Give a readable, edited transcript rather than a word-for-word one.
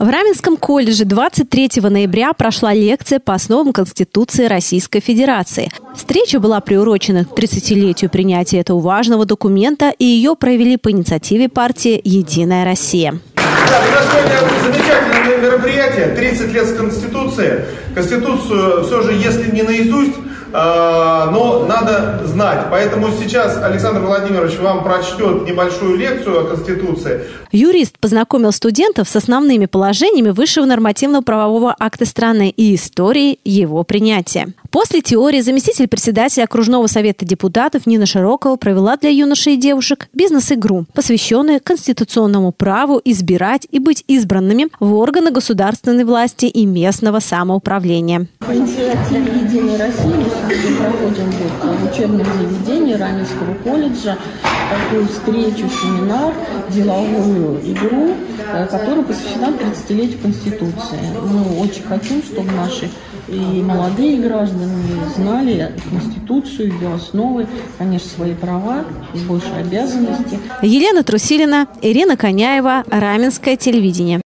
В Раменском колледже 23 ноября прошла лекция по основам Конституции Российской Федерации. Встреча была приурочена к 30-летию принятия этого важного документа, и ее провели по инициативе партии «Единая Россия». Да, у нас сегодня замечательное мероприятие. 30 лет с Конституции. Конституцию все же, если не наизусть, но надо знать. Поэтому сейчас Александр Владимирович вам прочтет небольшую лекцию о Конституции. Юрист познакомил студентов с основными положениями высшего нормативно-правового акта страны и историей его принятия. После теории заместитель председателя окружного совета депутатов Нина Широкова провела для юношей и девушек бизнес-игру, посвященную конституционному праву избирать и быть избранными в органы государственной власти и местного самоуправления. По инициативе «Единой России» мы проходим в учебном заведении Раменского колледжа такую встречу, семинар, деловую игру, которая посвящена 30-летию Конституции. Мы очень хотим, чтобы наши и молодые граждане знали Конституцию, ее основы, конечно, свои права и больше обязанностей. Елена Трусилина, Ирина Коняева, Раменское телевидение.